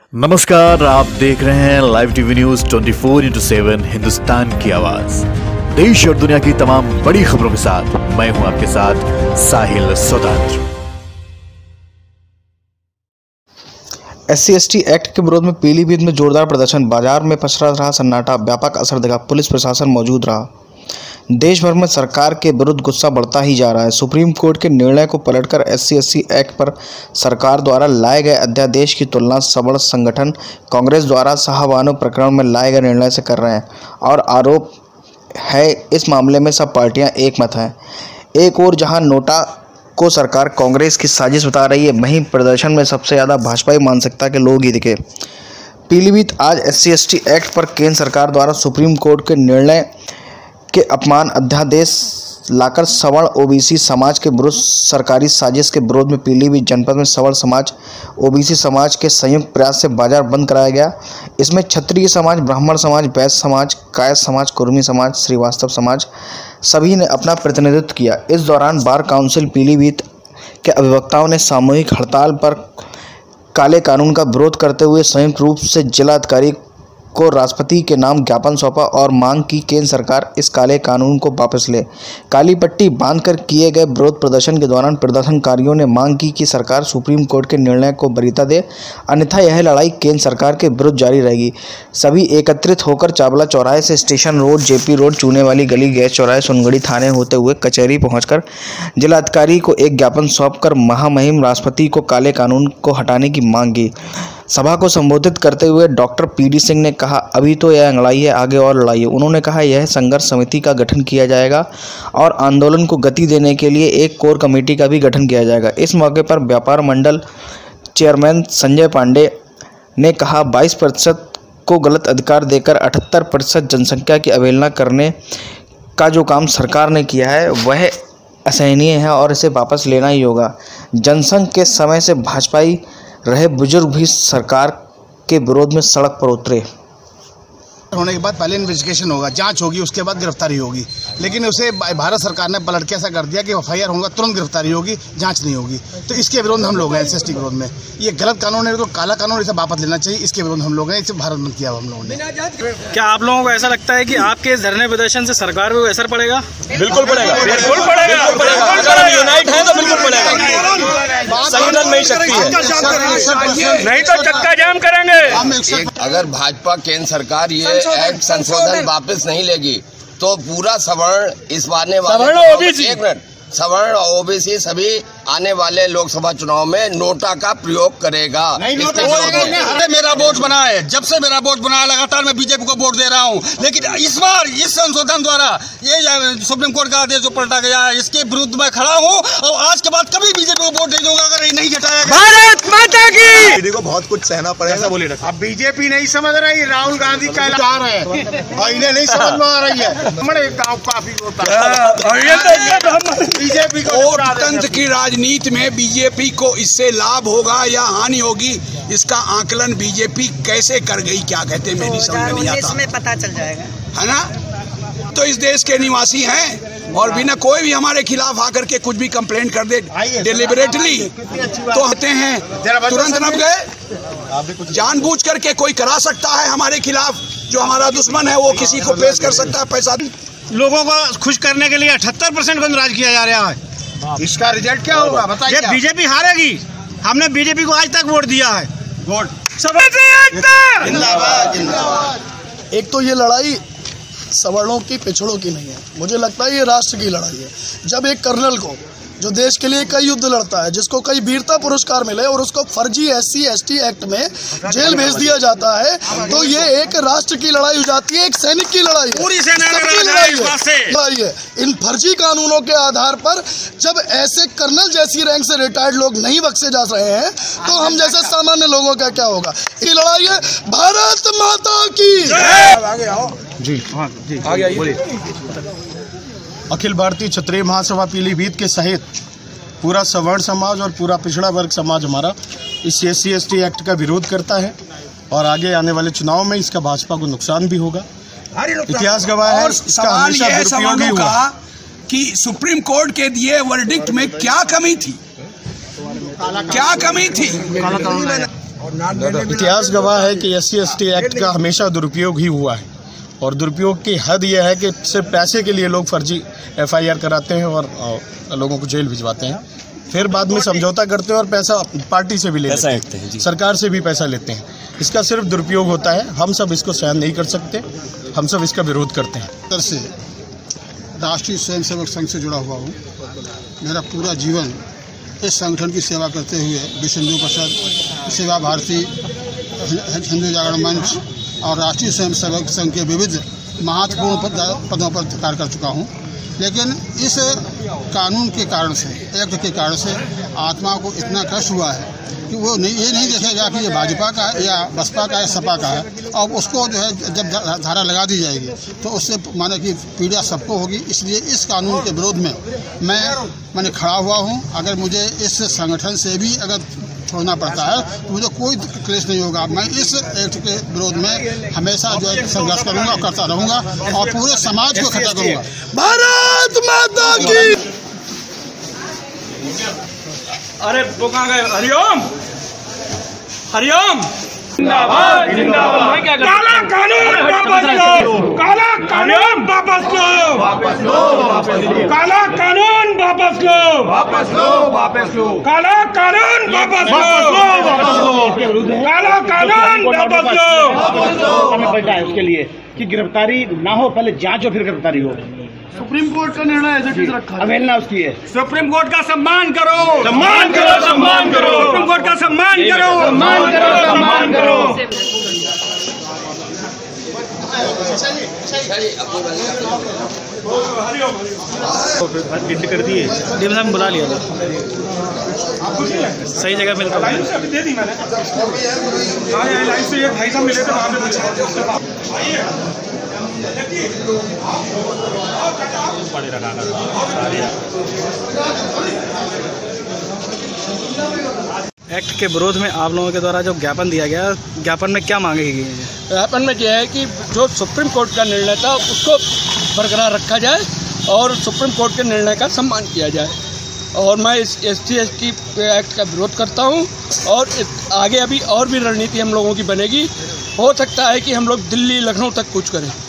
नमस्कार, आप देख रहे हैं लाइव टीवी न्यूज 24/7 हिंदुस्तान की आवाज। देश और दुनिया की तमाम बड़ी खबरों के साथ मैं हूं आपके साथ साहिल स्वतंत्र। SC/ST एक्ट के विरोध में पीलीभीत में जोरदार प्रदर्शन, बाजार में पसरा रहा सन्नाटा, व्यापक असर दिखा, पुलिस प्रशासन मौजूद रहा। देश भर में सरकार के विरुद्ध गुस्सा बढ़ता ही जा रहा है। सुप्रीम कोर्ट के निर्णय को पलटकर SC/ST एक्ट पर सरकार द्वारा लाए गए अध्यादेश की तुलना सवर्ण संगठन कांग्रेस द्वारा शाहबानो प्रकरण में लाए गए निर्णय से कर रहे हैं और आरोप है इस मामले में सब पार्टियां एक मत हैं। एक ओर जहां नोटा को सरकार कांग्रेस की साजिश बता रही है, वहीं प्रदर्शन में सबसे ज़्यादा भाजपाई मानसिकता के लोग ही दिखे। पीलीभीत आज SC/ST एक्ट पर केंद्र सरकार द्वारा सुप्रीम कोर्ट के निर्णय के अपमान अध्यादेश लाकर सवर्ण OBC समाज के विरुद्ध सरकारी साजिश के विरोध में पीलीभीत जनपद में सवर्ण समाज OBC समाज के संयुक्त प्रयास से बाजार बंद कराया गया। इसमें क्षत्रिय समाज, ब्राह्मण समाज, वैश्य समाज, कायस्थ समाज, कुर्मी समाज, श्रीवास्तव समाज सभी ने अपना प्रतिनिधित्व किया। इस दौरान बार काउंसिल पीलीभीत के अधिवक्ताओं ने सामूहिक हड़ताल पर काले कानून का विरोध करते हुए संयुक्त रूप से जिला अधिकारी को राष्ट्रपति के नाम ज्ञापन सौंपा और मांग की केंद्र सरकार इस काले कानून को वापस ले। काली पट्टी बांधकर किए गए विरोध प्रदर्शन के दौरान प्रदर्शनकारियों ने मांग की कि सरकार सुप्रीम कोर्ट के निर्णय को वरीयता दे, अन्यथा यह लड़ाई केंद्र सरकार के विरुद्ध जारी रहेगी। सभी एकत्रित होकर चावला चौराहे से स्टेशन रोड, JP रोड, चूने वाली गली, गैस चौराहे, सोनगढ़ी थाने होते हुए कचहरी पहुंचकर जिलाधिकारी को एक ज्ञापन सौंपकर महामहिम राष्ट्रपति को काले कानून को हटाने की मांग की। सभा को संबोधित करते हुए डॉक्टर PD सिंह ने कहा, अभी तो यह लड़ाई है, आगे और लड़ाई है। उन्होंने कहा यह संघर्ष समिति का गठन किया जाएगा और आंदोलन को गति देने के लिए एक कोर कमेटी का भी गठन किया जाएगा। इस मौके पर व्यापार मंडल चेयरमैन संजय पांडे ने कहा 22% को गलत अधिकार देकर 78% जनसंख्या की अवहेलना करने का जो काम सरकार ने किया है वह असहनीय है और इसे वापस लेना ही होगा। जनसंघ के समय से भाजपाई रहे बुजुर्ग भी सरकार के विरोध में सड़क पर उतरे। होने के बाद पहले इन्वेस्टिगेशन होगा, जांच होगी, उसके बाद गिरफ्तारी होगी। लेकिन उसे भारत सरकार ने पलट के ऐसा कर दिया कि FIR होगा, तुरंत गिरफ्तारी होगी, जांच नहीं होगी। तो इसके विरोध हम लोग हैं, SC/ST के विरोध में। ये गलत कानून है, तो काला कानून इसे वापस लेना चाहिए। इसके विरोध हम लोग हैं, इसे भारत बंद किया हम लोगों ने। क्या आप लोगों को ऐसा लगता है कि आपके इस धरने प्रदर्शन से सरकार पर असर पड़ेगा? बिल्कुल पड़ेगा, बिल्कुल पड़ेगा। अगर हम यूनाइट हैं तो बिल्कुल पड़ेगा। संगठन में ही शक्ति है, नहीं तो चक्का जाम करेंगे। अगर भाजपा केंद्र सरकार ये एक्ट संशोधन वापस नहीं लेगी तो पूरा सवर्ण इस आने वाले सवर्ण OBC सभी आने वाले लोकसभा चुनाव में नोटा का प्रयोग करेगा। मेरा वोट बना है, जब से मेरा वोट बना है लगातार मैं BJP को वोट दे रहा हूं। लेकिन इस बार इस संशोधन द्वारा ये सुप्रीम कोर्ट का आदेश जो पलटा गया है, इसके विरुद्ध मैं खड़ा हूं और आज के बाद कभी BJP को वोट नहीं दूंगा अगर ये नहीं हटाया गया। भारत माता की। को बहुत कुछ सहना पड़ेगा। बोलिए अब BJP नहीं समझ रही, राहुल गांधी का जा रहे हैं और इन्हें नहीं समझ में आ रही है। हमारे गाँव काफी होता है BJP को। लोकतंत्र की राजनीति में BJP को इससे लाभ होगा या हानि होगी, इसका आकलन BJP कैसे कर गई, क्या कहते हैं, मेरी समझ में नहीं आता। में पता चल जाएगा, है ना। तो इस देश के निवासी हैं और बिना कोई भी हमारे खिलाफ आकर के कुछ भी कंप्लेंट कर दे डिलिबरेटली तो होते हैं, तुरंत नप गए। जानबूझ करके कोई करा सकता है हमारे खिलाफ, जो हमारा दुश्मन है वो किसी को पेश कर सकता है पैसा। लोगों को खुश करने के लिए 78% गंदराज किया जा रहा है। इसका रिजल्ट क्या होगा बताइए? BJP हारेगी। हमने BJP को आज तक वोट दिया है। वोट जिंदाबाद, जिंदाबाद। एक तो ये लड़ाई सवर्णों की, पिछड़ों की नहीं है, मुझे लगता है ये राष्ट्र की लड़ाई है। जब एक कर्नल को जो देश के लिए कई युद्ध लड़ता है, जिसको कई वीरता पुरस्कार मिले और उसको फर्जी SC/ST एक्ट में जेल भेज दिया जाता है, तो ये एक राष्ट्र की लड़ाई हो जाती है, एक सैनिक की लड़ाई है, पूरी सेना की लड़ाई है। इन फर्जी कानूनों के आधार पर जब ऐसे कर्नल जैसी रैंक से रिटायर्ड लोग नहीं बख्शे जा रहे हैं, तो हम जैसे सामान्य लोगों का क्या होगा? ये लड़ाई है भारत माता की। आगे आओ जी, आगे आइए। अखिल भारतीय क्षत्रिय महासभा पीलीभीत के सहित पूरा सवर्ण समाज और पूरा पिछड़ा वर्ग समाज हमारा इस SC/ST एक्ट का विरोध करता है और आगे आने वाले चुनाव में इसका भाजपा को नुकसान भी होगा। इतिहास गवाह है, इसका हमेशा दुरुपयोग ही हुआ कि सुप्रीम कोर्ट के दिए वर्डिक्ट में क्या कमी थी, क्या कमी थी? इतिहास गवाह है कि SC/ST एक्ट का हमेशा दुरुपयोग ही हुआ है और दुरुपयोग की हद यह है कि सिर्फ पैसे के लिए लोग फर्जी FIR कराते हैं और लोगों को जेल भिजवाते हैं, फिर बाद में समझौता करते हैं और पैसा पार्टी से भी लेते हैं, सरकार से भी पैसा लेते हैं। इसका सिर्फ दुरुपयोग होता है। हम सब इसको सहन नहीं कर सकते, हम सब इसका विरोध करते हैं। तरह से राष्ट्रीय स्वयंसेवक संघ से जुड़ा हुआ हूँ। मेरा पूरा जीवन इस संगठन की सेवा करते हुए विश्व हिंदू परिषद, सेवा भारती, हिंदू जागरण मंच और राष्ट्रीय स्वयंसेवक संघ के विविध महत्वपूर्ण पदों पर कार्य कर चुका हूँ। लेकिन इस कानून के कारण से, एक्ट के कारण से आत्मा को इतना कष्ट हुआ है कि वो ये नहीं देखेगा कि ये भाजपा का है या बसपा का है, सपा का है। और उसको जो है जब धारा लगा दी जाएगी तो उससे माने कि पीड़ा सबको होगी। इसलिए इस कानून के विरोध में मैंने खड़ा हुआ हूँ। अगर मुझे इस संगठन से भी अगर छोड़ना पड़ता है तो मुझे कोई क्लेश नहीं होगा। मैं इस एक्ट के विरोध में हमेशा जो है संघर्ष करूँगा, करता रहूँगा और पूरे समाज को इकट्ठा करूँगा। भारत माता की। अरे वो कहाँ गए? हरिओम हरिओम। जिंदाबाद जिंदाबाद। काला कानून वापस लो, काला कानून वापस लो, वापस लो, वापस लो, काला कानून वापस लो, वापस लो, वापस लो, काला कानून वापस लो, वापस लो, काला कानून वापस लो। हमें पता है उसके लिए कि गिरफ्तारी ना हो, पहले जांच हो फिर गिरफ्तारी हो। सुप्रीम कोर्ट का निर्णय एज इट इज रखा है, अवहेलना उसकी है। सुप्रीम कोर्ट का सम्मान करो, सम्मान करो, सम्मान करो, सुप्रीम कोर्ट का सम्मान करो, सम्मान करो, सम्मान करो। कर दिए डीएम साहब बुला लिया था, सही जगह मिलता है। दे दी मैंने लाइन से ये भाई साहब मिले थे वहाँ पे। एक्ट के विरोध में आप लोगों के द्वारा जो ज्ञापन दिया गया, ज्ञापन में क्या मांगे गई है? ज्ञापन में यह है कि जो सुप्रीम कोर्ट का निर्णय था उसको बरकरार रखा जाए और सुप्रीम कोर्ट के निर्णय का सम्मान किया जाए। और मैं इस SC/ST एक्ट का विरोध करता हूं और आगे अभी और भी रणनीति हम लोगों की बनेगी। हो सकता है कि हम लोग दिल्ली लखनऊ तक कूच करें।